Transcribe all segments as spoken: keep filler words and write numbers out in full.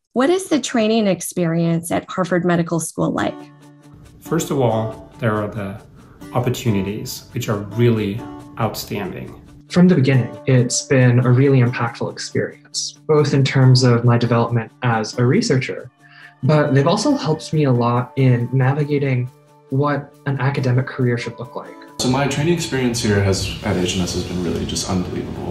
What is the training experience at Harvard Medical School like? First of all, there are the opportunities, which are really outstanding. From the beginning, it's been a really impactful experience, both in terms of my development as a researcher, but they've also helped me a lot in navigating what an academic career should look like. So my training experience here has at H M S has been really just unbelievable.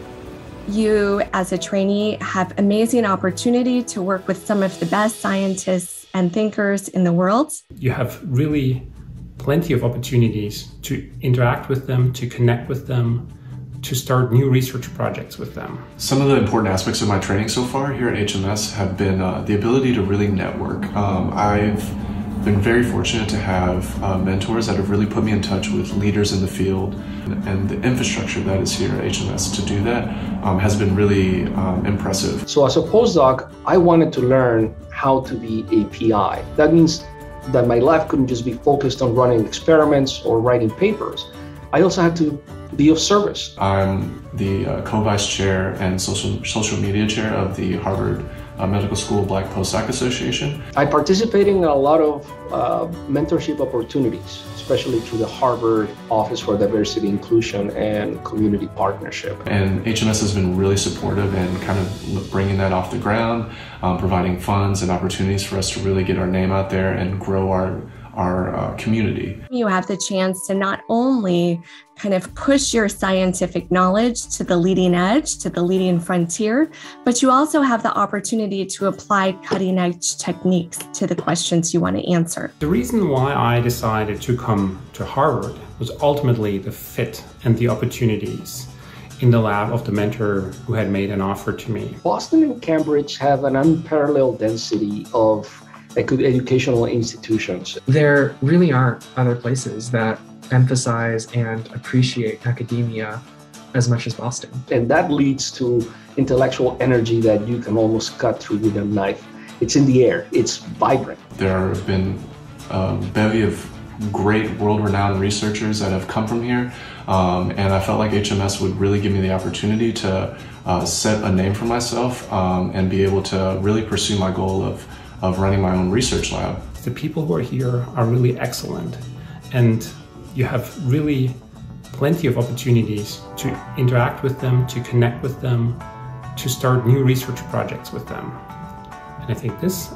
You, as a trainee, have amazing opportunity to work with some of the best scientists and thinkers in the world. You have really plenty of opportunities to interact with them, to connect with them, to start new research projects with them. Some of the important aspects of my training so far here at H M S have been uh, the ability to really network. Um, I've been very fortunate to have uh, mentors that have really put me in touch with leaders in the field, and, and the infrastructure that is here at H M S to do that um, has been really um, impressive. So as a postdoc, I wanted to learn how to be a P I. That means that my life couldn't just be focused on running experiments or writing papers. I also had to be of service. I'm the uh, co-vice chair and social, social media chair of the Harvard uh, Medical School Black Postdoc Association. I participated in a lot of uh, mentorship opportunities, especially through the Harvard Office for Diversity, Inclusion, and Community Partnership. And H M S has been really supportive and kind of bringing that off the ground, um, providing funds and opportunities for us to really get our name out there and grow our our uh, community. You have the chance to not only kind of push your scientific knowledge to the leading edge, to the leading frontier, but you also have the opportunity to apply cutting edge techniques to the questions you want to answer. The reason why I decided to come to Harvard was ultimately the fit and the opportunities in the lab of the mentor who had made an offer to me. Boston and Cambridge have an unparalleled density of educational institutions. There really aren't other places that emphasize and appreciate academia as much as Boston. And that leads to intellectual energy that you can almost cut through with a knife. It's in the air, it's vibrant. There have been a bevy of great world-renowned researchers that have come from here, um, and I felt like H M S would really give me the opportunity to uh, set a name for myself um, and be able to really pursue my goal of of running my own research lab. The people who are here are really excellent, and you have really plenty of opportunities to interact with them, to connect with them, to start new research projects with them. And I think this,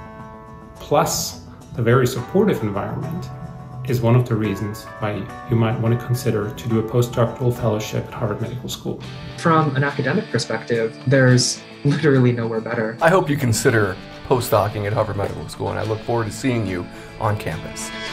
plus the very supportive environment, is one of the reasons why you might want to consider to do a postdoctoral fellowship at Harvard Medical School. From an academic perspective, there's literally nowhere better. I hope you consider postdocing at Harvard Medical School, and I look forward to seeing you on campus.